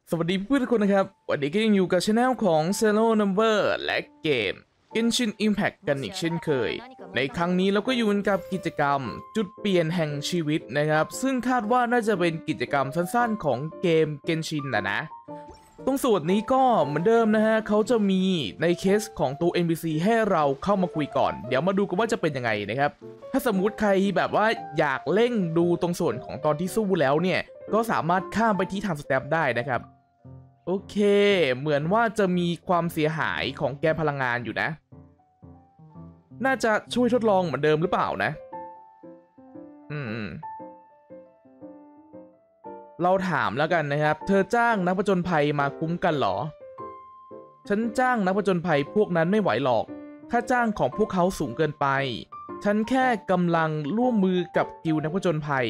สวัสดีเพื่อนทุกคนนะครับวันนี้ก็ยังอยู่กับช anel ของ Zero Number และเกม Genshin Impact กันอีกเช่นเคยในครั้งนี้เราก็อยู่กับกิจกรรมจุดเปลี่ยนแห่งชีวิตนะครับซึ่งคาดว่าน่าจะเป็นกิจกรรมสั้นๆของเกม Genshin นะตรงส่วนนี้ก็เหมือนเดิมนะฮะเขาจะมีในเคสของตัว NPC ให้เราเข้ามาคุยก่อนเดี๋ยวมาดูกันว่าจะเป็นยังไงนะครับถ้าสมมุติใครแบบว่าอยากเร่งดูตรงส่วนของตอนที่สู้แล้วเนี่ยก็สามารถข้ามไปที่ทางสแตปได้นะครับโอเคเหมือนว่าจะมีความเสียหายของแกนพลังงานอยู่นะน่าจะช่วยทดลองเหมือนเดิมหรือเปล่านะเราถามแล้วกันนะครับเธอจ้างนักผจญภัยมาคุ้มกันเหรอฉันจ้างนักผจญภัยพวกนั้นไม่ไหวหรอกค่าจ้างของพวกเขาสูงเกินไปฉันแค่กำลังร่วมมือกับกิลด์นักผจญภัย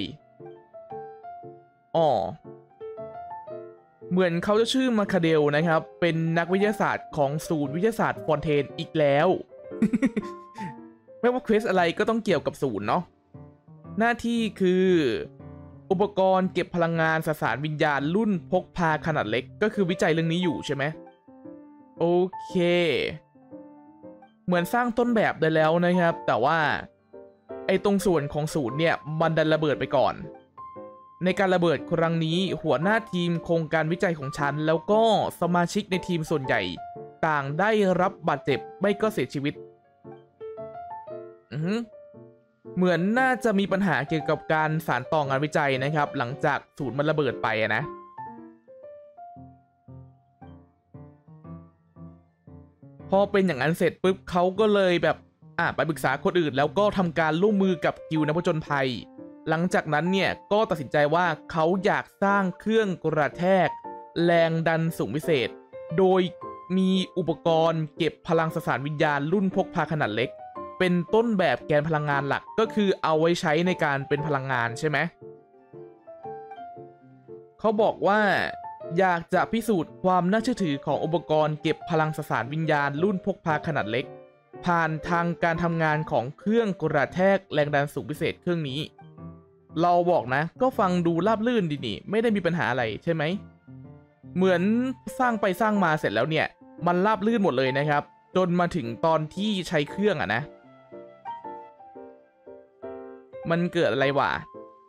อ๋อเหมือนเขาจะชื่อมาคาเดลนะครับเป็นนักวิทยาศาสตร์ของศูนย์วิทยาศาสตร์ฟอนเทนอีกแล้ว ไม่ว่าเควสอะไรก็ต้องเกี่ยวกับศูนย์เนาะหน้าที่คืออุปกรณ์เก็บพลังงานสสารวิญญาณรุ่นพกพาขนาดเล็กก็คือวิจัยเรื่องนี้อยู่ใช่ไหมโอเคเหมือนสร้างต้นแบบได้แล้วนะครับแต่ว่าไอ้ตรงส่วนของศูนย์เนี่ยมันดันระเบิดไปก่อนในการระเบิดครั้งนี้หัวหน้าทีมโครงการวิจัยของฉันแล้วก็สมาชิกในทีมส่วนใหญ่ต่างได้รับบาดเจ็บไม่ก็เสียชีวิตเหมือนน่าจะมีปัญหาเกี่ยวกับการสานต่องานวิจัยนะครับหลังจากศูนย์มันระเบิดไปนะพอเป็นอย่างนั้นเสร็จปุ๊บเขาก็เลยแบบไปปรึกษาคนอื่นแล้วก็ทำการร่วมมือกับกิลด์นักผจญภัยหลังจากนั้นเนี่ยก็ตัดสินใจว่าเขาอยากสร้างเครื่องกระแทกแรงดันสูงพิเศษโดยมีอุปกรณ์เก็บพลังสสารวิญญาณรุ่นพกพาขนาดเล็กเป็นต้นแบบแกนพลังงานหลักก็คือเอาไว้ใช้ในการเป็นพลังงานใช่ไหมเขาบอกว่าอยากจะพิสูจน์ความน่าเชื่อถือของอุปกรณ์เก็บพลังสสารวิญญาณรุ่นพกพาขนาดเล็กผ่านทางการทำงานของเครื่องกระแทกแรงดันสูงพิเศษเครื่องนี้เราบอกนะก็ฟังดูราบรื่นดีนี่ไม่ได้มีปัญหาอะไรใช่ไหมเหมือนสร้างไปสร้างมาเสร็จแล้วเนี่ยมันราบรื่นหมดเลยนะครับจนมาถึงตอนที่ใช้เครื่องนะมันเกิดอะไรวะ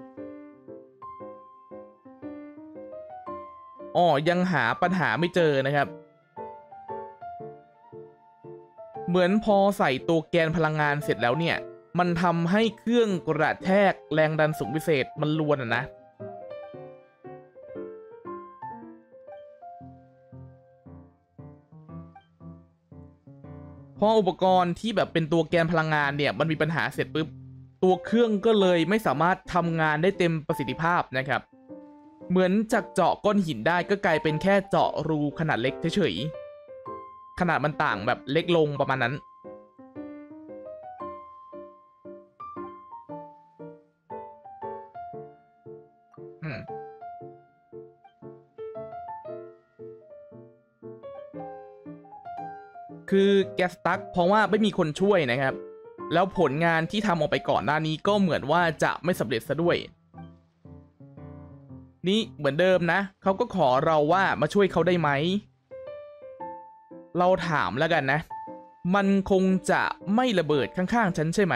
ยังหาปัญหาไม่เจอนะครับเหมือนพอใส่ตัวแกนพลังงานเสร็จแล้วเนี่ยมันทำให้เครื่องกระแทกแรงดันสูงพิเศษมันรวนนะพออุปกรณ์ที่แบบเป็นตัวแกนพลังงานเนี่ยมันมีปัญหาเสร็จปุ๊บตัวเครื่องก็เลยไม่สามารถทำงานได้เต็มประสิทธิภาพนะครับเหมือนจากเจาะก้อนหินได้ก็กลายเป็นแค่เจาะรูขนาดเล็กเฉยๆขนาดมันต่างแบบเล็กลงประมาณนั้นคือแกสตั๊กเพราะว่าไม่มีคนช่วยนะครับแล้วผลงานที่ทำออกไปก่อนหน้านี้ก็เหมือนว่าจะไม่สำเร็จซะด้วยนี่เหมือนเดิมนะเขาก็ขอเราว่ามาช่วยเขาได้ไหมเราถามแล้วกันนะมันคงจะไม่ระเบิดข้างๆฉันใช่ไหม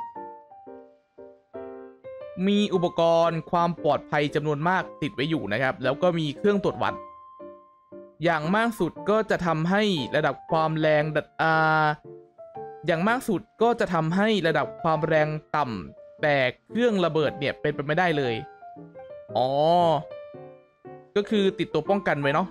มีอุปกรณ์ความปลอดภัยจำนวนมากติดไว้อยู่นะครับแล้วก็มีเครื่องตรวจวัดอย่างมากสุดก็จะทำให้ระดับความแรงอย่างมากสุดก็จะทำให้ระดับความแรงต่ำแต่เครื่องระเบิดเนี่ยเป็นไปไม่ได้เลยอ๋อก็คือติดตัวป้องกันไว้เนาะ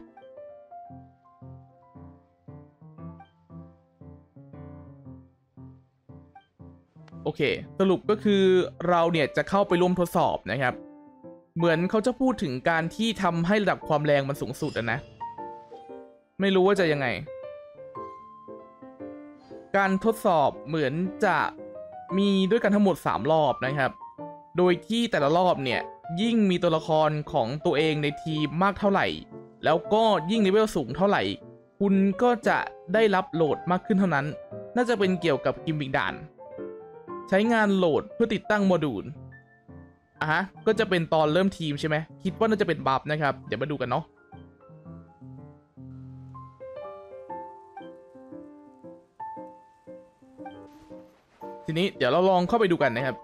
โอเคสรุปก็คือเราเนี่ยจะเข้าไปร่วมทดสอบนะครับเหมือนเขาจะพูดถึงการที่ทำให้ระดับความแรงมันสูงสุดนะไม่รู้ว่าจะยังไงการทดสอบเหมือนจะมีด้วยกันทั้งหมด3รอบนะครับโดยที่แต่ละรอบเนี่ยยิ่งมีตัวละครของตัวเองในทีมมากเท่าไหร่แล้วก็ยิ่งเลเวลสูงเท่าไหร่คุณก็จะได้รับโหลดมากขึ้นเท่านั้นน่าจะเป็นเกี่ยวกับกิมมิคด่านใช้งานโหลดเพื่อติดตั้งโมดูลก็จะเป็นตอนเริ่มทีมใช่ไหมคิดว่าน่าจะเป็นบัฟนะครับเดี๋ยวมาดูกันเนาะทีนี้เดี๋ยวเราลองเข้าไปดูกันนะครับ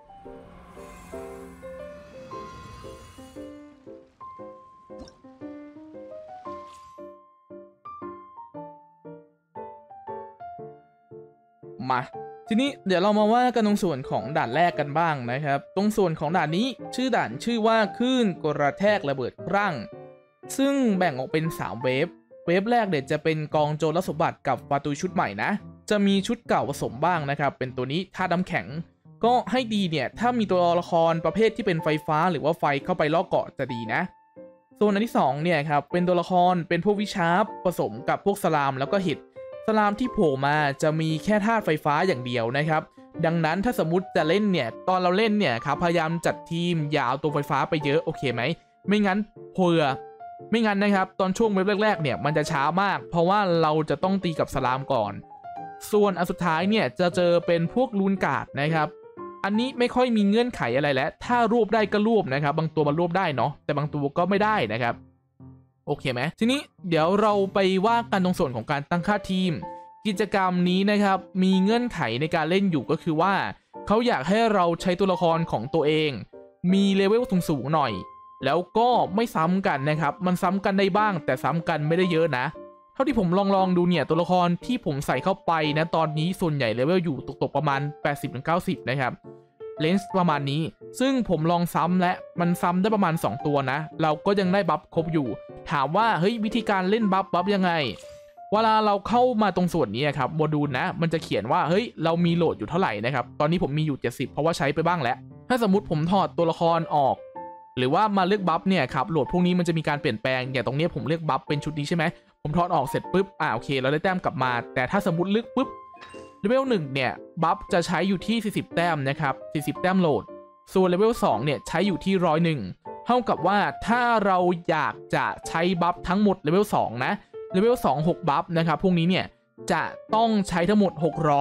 มาทีนี้เดี๋ยวเรามาว่ากันตรงส่วนของด่านแรกกันบ้างนะครับตรงส่วนของด่านนี้ชื่อว่าคลื่นกระแทกระเบิดครั่งซึ่งแบ่งออกเป็น3เวฟแรกเดี๋ยวจะเป็นกองโจรสมบัติกับประตูชุดใหม่นะจะมีชุดเก่าผสมบ้างนะครับเป็นตัวนี้ธาตุน้ำแข็งก็ให้ดีเนี่ยถ้ามีตัวละครประเภทที่เป็นไฟฟ้าหรือว่าไฟเข้าไปล่อเกาะจะดีนะส่วนอันที่2เนี่ยครับเป็นตัวละครเป็นพวกวิชาร์ปผสมกับพวกสลามแล้วก็หิดสลามที่โผล่มาจะมีแค่ธาตุไฟฟ้าอย่างเดียวนะครับดังนั้นถ้าสมมติจะเล่นเนี่ยตอนเราเล่นเนี่ยครับพยายามจัดทีมอย่าเอาตัวไฟฟ้าไปเยอะโอเคไหมไม่งั้นไม่งั้นนะครับตอนช่วงเว็บแรกๆเนี่ยมันจะช้ามากเพราะว่าเราจะต้องตีกับสลามก่อนส่วนอันสุดท้ายเนี่ยจะเจอเป็นพวกลูนการ์ดนะครับอันนี้ไม่ค่อยมีเงื่อนไขอะไรแล้วถ้ารวบได้ก็รวบนะครับบางตัวมันรวบได้เนาะแต่บางตัวก็ไม่ได้นะครับโอเคไหมทีนี้เดี๋ยวเราไปว่ากันตรงส่วนของการตั้งค่าทีมกิจกรรมนี้นะครับมีเงื่อนไขในการเล่นอยู่ก็คือว่าเขาอยากให้เราใช้ตัวละครของตัวเองมีเลเวลสูงหน่อยแล้วก็ไม่ซ้ำกันนะครับมันซ้ำกันได้บ้างแต่ซ้ำกันไม่ได้เยอะนะเท่าที่ผมลองดูเนี่ยตัวละครที่ผมใส่เข้าไปนะตอนนี้ส่วนใหญ่เลเวลอยู่ตกประมาณ 80-90 นะครับเลนส์ประมาณนี้ซึ่งผมลองซ้ำและมันซ้ำได้ประมาณ2ตัวนะเราก็ยังได้บัฟครบอยู่ถามว่าเฮ้ยวิธีการเล่นบัฟยังไงเวลาเราเข้ามาตรงส่วนนี้ครับโมดูลนะมันจะเขียนว่าเฮ้ยเรามีโหลดอยู่เท่าไหร่นะครับตอนนี้ผมมีอยู่70เพราะว่าใช้ไปบ้างแล้วถ้าสมมติผมถอดตัวละครออกหรือว่ามาเลือกบัฟเนี่ยครับโหลดพวกนี้มันจะมีการเปลี่ยนแปลงอย่างตรงนี้ผมเลือกบัฟเป็นชุดนี้ใช่ไหมผมถอดออกเสร็จปุ๊บโอเคเราได้แต้มกลับมาแต่ถ้าสมมติเลือกปุ๊บเลเวล1เนี่ยบัฟจะใช้อยู่ที่40แต้มนะครับ40แต้มโหลดส่วนเลเวล2เนี่ยใช้อยู่ที่101เท่ากับว่าถ้าเราอยากจะใช้บัฟทั้งหมดเลเวล2นะเลเวล2 6บัฟนะครับพวกนี้เนี่ยจะต้องใช้ทั้งหมด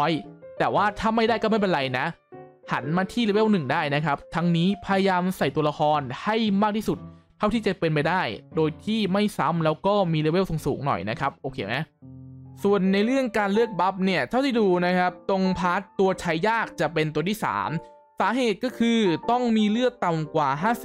600แต่ว่าถ้าไม่ได้ก็ไม่เป็นไรนะหันมาที่เลเวล1ได้นะครับทั้งนี้พยายามใส่ตัวละครให้มากที่สุดเท่าที่จะเป็นไปได้โดยที่ไม่ซ้ำแล้วก็มีเลเวลสูงหน่อยนะครับโอเคไหมส่วนในเรื่องการเลือกบัฟเนี่ยเท่าที่ดูนะครับตรงพาร์ทตัวใช้ยากจะเป็นตัวที่3สาเหตุก็คือต้องมีเลือดต่ำกว่า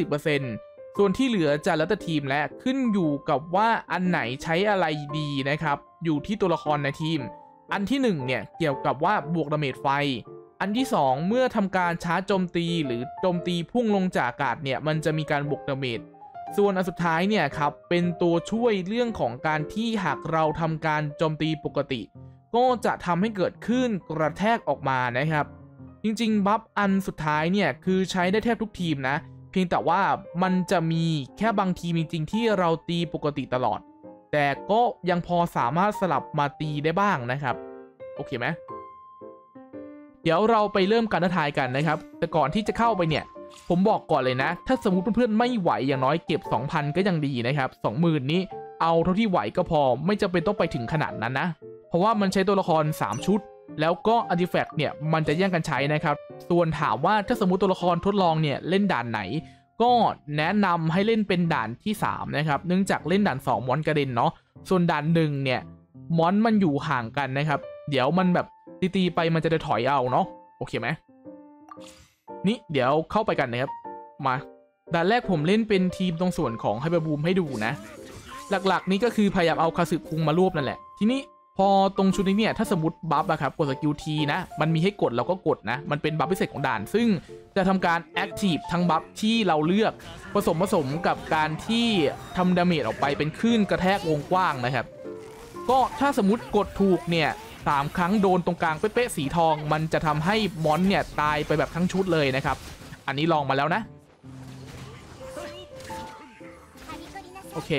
50% ส่วนที่เหลือจะแล้วแต่ทีมและขึ้นอยู่กับว่าอันไหนใช้อะไรดีนะครับอยู่ที่ตัวละครในทีมอันที่1เนี่ยเกี่ยวกับว่าบวกดาเมจไฟอันที่2เมื่อทำการชาร์จโจมตีหรือโจมตีพุ่งลงจากอากาศเนี่ยมันจะมีการบวกดาเมจส่วนอันสุดท้ายเนี่ยครับเป็นตัวช่วยเรื่องของการที่หากเราทำการโจมตีปกติก็จะทำให้เกิดคลื่นกระแทกออกมานะครับจริงๆบัฟอันสุดท้ายเนี่ยคือใช้ได้แทบทุกทีมนะเพียงแต่ว่ามันจะมีแค่บางทีมจริงๆที่เราตีปกติตลอดแต่ก็ยังพอสามารถสลับมาตีได้บ้างนะครับโอเคไหมเดี๋ยวเราไปเริ่มการท้าทายกันนะครับแต่ก่อนที่จะเข้าไปเนี่ยผมบอกก่อนเลยนะถ้าสมมุติเพื่อนๆไม่ไหวอย่างน้อยเก็บ 2,000 ก็ยังดีนะครับ 20,000 นี้เอาเท่าที่ไหวก็พอไม่จำเป็นต้องไปถึงขนาดนั้นนะเพราะว่ามันใช้ตัวละคร3ชุดแล้วก็อาร์ติแฟกต์เนี่ยมันจะแย่งกันใช้นะครับส่วนถามว่าถ้าสมมุติตัวละครทดลองเนี่ยเล่นด่านไหนก็แนะนำให้เล่นเป็นด่านที่3นะครับเนื่องจากเล่นด่าน2มอนกระเด็นเนาะส่วนด่าน1เนี่ยมอนมันอยู่ห่างกันนะครับเดี๋ยวมันแบบตีไปมันจะได้ถอยเอาเนาะโอเคไหมนี่เดี๋ยวเข้าไปกันนะครับมาด่านแรกผมเล่นเป็นทีมตรงส่วนของไฮเปอร์บูมให้ดูนะหลักๆนี้ก็คือพยายามเอาคาสึคุงมารวบนั่นแหละทีนี้พอตรงชุดนี้เนี่ยถ้าสมมติบัฟอะครับกดสกิลทีนะมันมีให้กดเราก็กดนะมันเป็นบัฟพิเศษของด่านซึ่งจะทำการแอคทีฟทั้งบัฟที่เราเลือกผสมกับการที่ทำดาเมจออกไปเป็นคลื่นกระแทกวงกว้างนะครับก็ถ้าสมมติกดถูกเนี่ย3 ครั้งโดนตรงกลางเป๊ะๆสีทองมันจะทำให้มอนเนี่ยตายไปแบบทั้งชุดเลยนะครับอันนี้ลองมาแล้วนะโอเค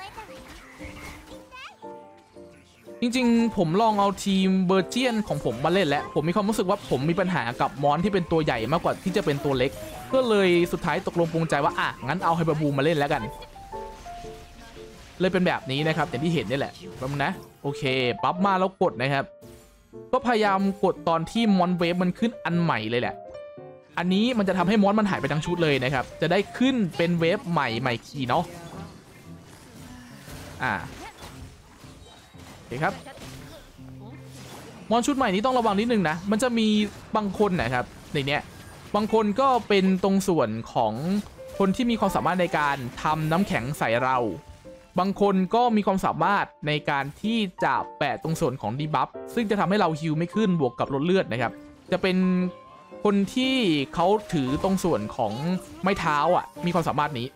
จริงๆผมลองเอาทีมเบอร์เจียนของผมมาเล่นแล้วผมมีความรู้สึกว่าผมมีปัญหากับมอนที่เป็นตัวใหญ่มากกว่าที่จะเป็นตัวเล็กก็เลยสุดท้ายตกลงปรงใจว่างั้นเอาไฮเปอร์บูมมาเล่นแล้วกันเลยเป็นแบบนี้นะครับอย่างที่เห็นนี่แหละแป๊บนึงนะโอเคปั๊บมาแล้วกดนะครับก็พยายามกดตอนที่มอนเวฟมันขึ้นอันใหม่เลยแหละอันนี้มันจะทำให้มอนมันหายไปทั้งชุดเลยนะครับจะได้ขึ้นเป็นเวฟใหม่คีย์เนาะโอเคครับมอนชุดใหม่นี้ต้องระวังนิดนึงนะมันจะมีบางคนนะครับในเนี้ยบางคนก็เป็นตรงส่วนของคนที่มีความสามารถในการทำน้ำแข็งใส่เราบางคนก็มีความสามารถในการที่จะแปะตรงส่วนของดีบัฟซึ่งจะทำให้เราฮิลไม่ขึ้นบวกกับลดเลือดนะครับจะเป็นคนที่เขาถือตรงส่วนของไม้เท้าอ่ะมีความสามารถนี้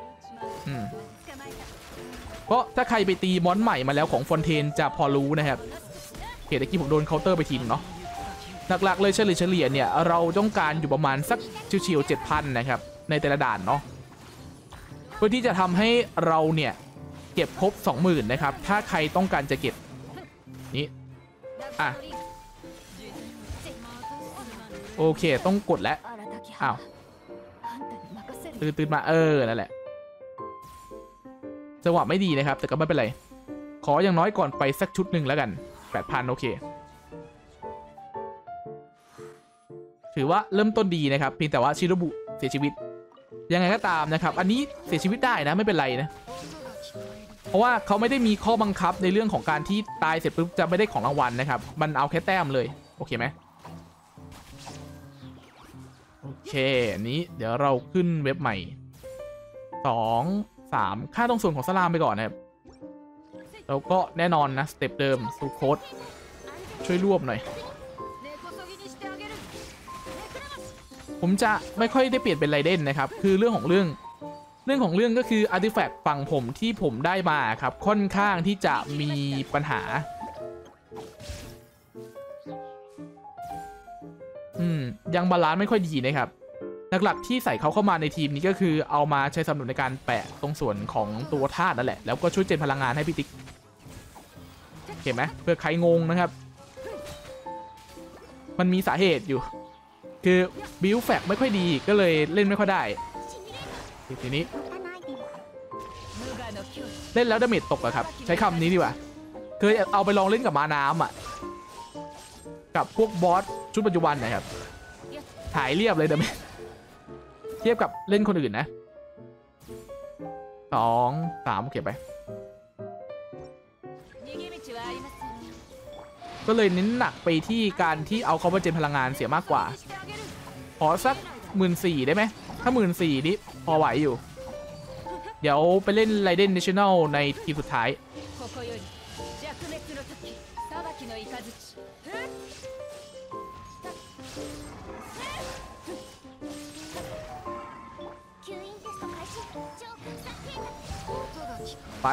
ก็ถ้าใครไปตีมอนใหม่มาแล้วของฟอนเทนจะพอรู้นะครับเมื่อกี้ผมโดนเคาน์เตอร์ไปทีนึงเนาะหลักๆเลยเฉลี่ยเนี่ยเราต้องการอยู่ประมาณสักชิวๆ 7,000 นะครับในแต่ละด่านเนาะเพื่อที่จะทำให้เราเนี่ยเก็บครบ 20,000 นะครับถ้าใครต้องการจะเก็บนี่อ่ะโอเคต้องกดแล้วอ้าวตื่นมานั่นแหละจังหวะไม่ดีนะครับแต่ก็ไม่เป็นไรขออย่างน้อยก่อนไปสักชุดหนึ่งแล้วกัน 8,000 โอเคถือว่าเริ่มต้นดีนะครับเพียงแต่ว่าชิโรบุเสียชีวิตยังไงก็ตามนะครับอันนี้เสียชีวิตได้นะไม่เป็นไรนะเพราะว่าเขาไม่ได้มีข้อบังคับในเรื่องของการที่ตายเสร็จปุ๊บจะไม่ได้ของรางวัลนะครับมันเอาแค่แต้มเลยโอเคไหมโอเคอันนี้เดี๋ยวเราขึ้นเว็บใหม่2 3ค่าตรงส่วนของสลามไปก่อนนะครับแล้วก็แน่นอนนะสเต็ปเดิมสูโค้ดช่วยรวบหน่อยผมจะไม่ค่อยได้เปลี่ยนเป็นไรเด่นนะครับคือเรื่องของเรื่องก็คืออาร์ติแฟกต์ฝั่งผมที่ผมได้มาครับค่อนข้างที่จะมีปัญหายังบาลานซ์ไม่ค่อยดีนะครับหลักๆที่ใส่เขาเข้ามาในทีมนี้ก็คือเอามาใช้สำหรับในการแปะตรงส่วนของตัวธาตุนั่นแหละแล้วก็ช่วยเจนพลังงานให้พี่ติ๊กเห็นไหมเพื่อใครงงนะครับมันมีสาเหตุอยู่คือบิลแฟกไม่ค่อยดีก็เลยเล่นไม่ค่อยได้ทีนี้เล่นแล้วดาเมจตกอะครับใช้คำนี้ดีกว่าเคยเอาไปลองเล่นกับมาน้ำอะกับพวกบอสชุดปัจจุบันนะครับหายเรียบเลยดาเมจเทียบกับเล่นคนอื่นนะ2 3โอเคไปก็เลยเน้นหนักไปที่การที่เอาเขามาเจนพลังงานเสียมากกว่าขอสัก 14,000 ได้ไหมถ้า 14,000 นี้พอไหวอยู่เดี๋ยวไปเล่นไรเดนเนชั่นแนลในทีสุดท้ายไป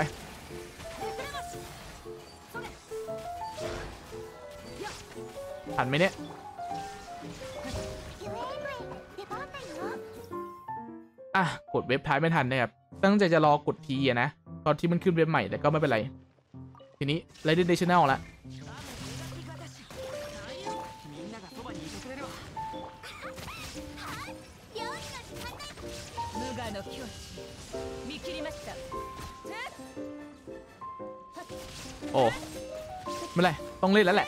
ทันไหมเนี่ยกดเว็บท้ายไม่ทันนะครับตั้งใจจะรอกดทีนะตอนที่มันขึ้นเว็บใหม่แต่ก็ไม่เป็นไรทีนี้ไรเดนเนชั่นแนลละโอ้ไม่เป็นไรต้องเล่นแล้วแหละ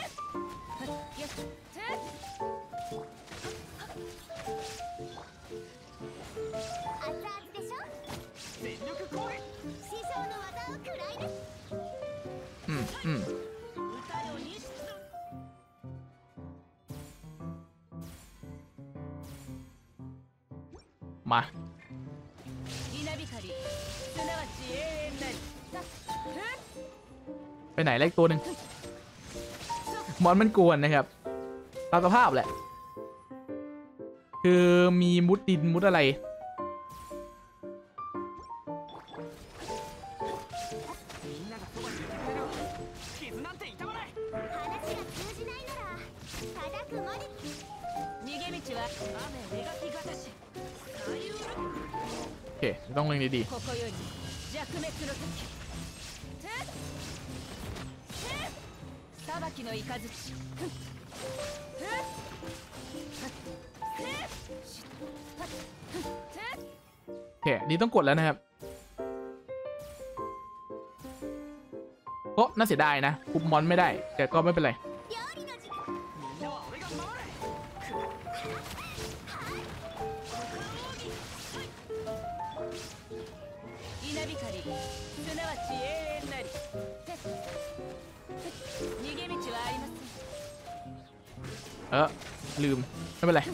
มาไปไหนเล็กตัวหนึ่งมอนมันกวนนะครับตามสภาพแหละคือมีมุดดินมุดอะไรโอเคต้องเล่นดีๆโอเคนี่ต้องกดแล้วนะครับก็น่าเสียดายนะคุมมอนไม่ได้แต่ก็ไม่เป็นไรลืมไม่เป็นไร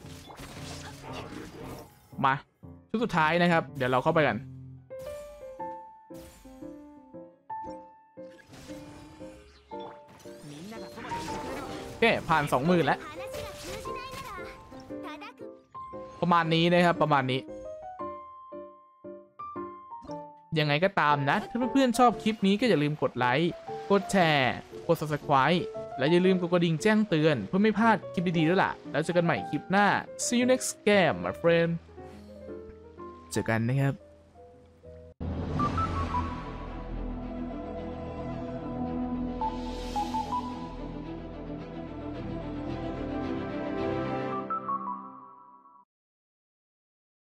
มาชุดสุดท้ายนะครับ เดี๋ยวเราเข้าไปกันโอเคผ่าน 20,000 แล้วประมาณนี้นะครับประมาณนี้ยังไงก็ตามนะถ้าเพื่อนๆชอบคลิปนี้ก็อย่าลืมกดไลค์กดแชร์กด Subscribe และอย่าลืมกดกระดิ่งแจ้งเตือนเพื่อไม่พลาดคลิปดีๆด้วยล่ะแล้วเจอกันใหม่คลิปหน้า See you next game my friend เจอกันนะครับ